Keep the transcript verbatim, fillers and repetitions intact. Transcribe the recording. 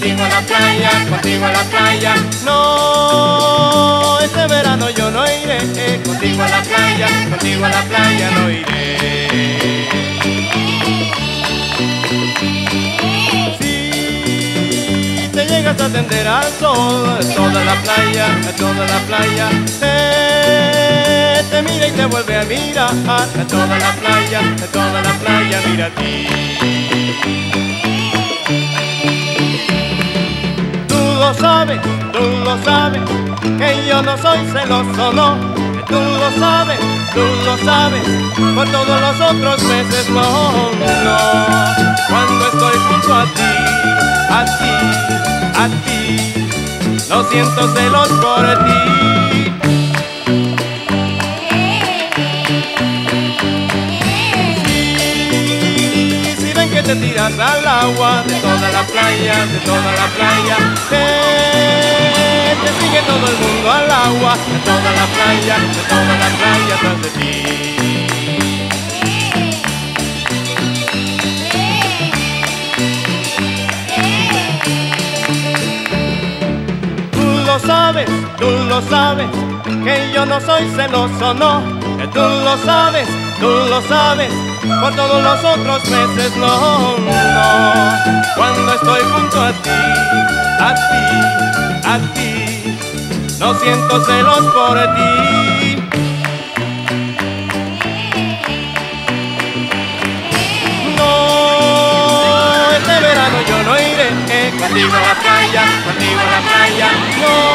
contigo a la playa, contigo a la playa. No, este verano yo no iré, eh, contigo a la playa, contigo a la playa no iré. Si te llegas a tender al sol, toda la playa, toda la playa, te, te mira y te vuelve a mirar, toda la playa, toda la playa mira a ti. Tú lo sabes, tú lo sabes, que yo no soy celoso, no. Tú lo sabes, tú lo sabes, por todos los otros peces no, no. Cuando estoy junto a ti, a ti, a ti, no siento celos por ti. Si, si ven que te tiras al agua de toda la playa, de toda la playa, te, te sigue todo el mundo al agua, de toda la playa, de toda la playa tras de ti. Tú lo sabes, tú lo sabes, que yo no soy celoso, no. Que tú lo sabes, tú lo sabes, por todos los otros meses no, no. Cuando estoy junto a ti, a ti, a ti, no siento celos por ti. No, este verano yo no iré, eh, contigo a la playa, contigo a la playa, no.